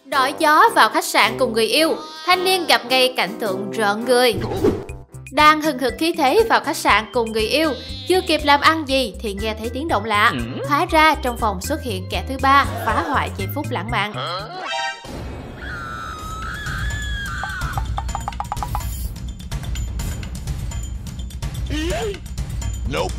Đổi gió vào khách sạn cùng người yêu, thanh niên gặp ngay cảnh tượng rợn người. Đang hừng hực khí thế vào khách sạn cùng người yêu, chưa kịp làm ăn gì thì nghe thấy tiếng động lạ. Hóa ra trong phòng xuất hiện kẻ thứ ba, phá hoại giây phút lãng mạn. Nope.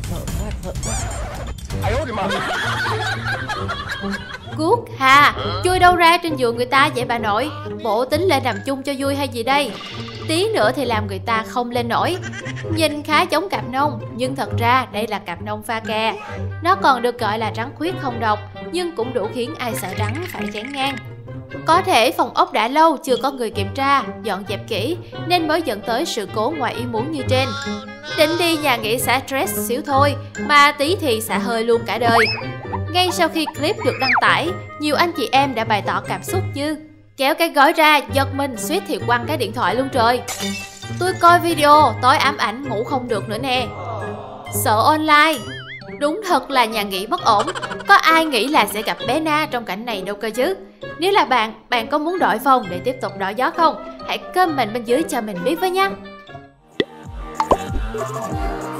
Guốc hà, chui đâu ra trên giường người ta vậy bà nội? Bộ tính lên nằm chung cho vui hay gì đây? Tí nữa thì làm người ta không lên nổi. Nhìn khá giống cạp nông, nhưng thật ra đây là cạp nông pha kè. Nó còn được gọi là rắn khuyết không độc, nhưng cũng đủ khiến ai sợ rắn phải chán ngang. Có thể phòng ốc đã lâu chưa có người kiểm tra, dọn dẹp kỹ nên mới dẫn tới sự cố ngoài ý muốn như trên. Định đi nhà nghỉ xả stress xíu thôi mà tí thì xả hơi luôn cả đời. Ngay sau khi clip được đăng tải, nhiều anh chị em đã bày tỏ cảm xúc như kéo cái gói ra, giật mình suýt thì quăng cái điện thoại luôn trời. Tôi coi video, tối ám ảnh ngủ không được nữa nè. Sợ online. Đúng thật là nhà nghỉ bất ổn. Có ai nghĩ là sẽ gặp bé Na trong cảnh này đâu cơ chứ. Nếu là bạn có muốn đổi phòng để tiếp tục đổi gió không? Hãy comment bên dưới cho mình biết với nha.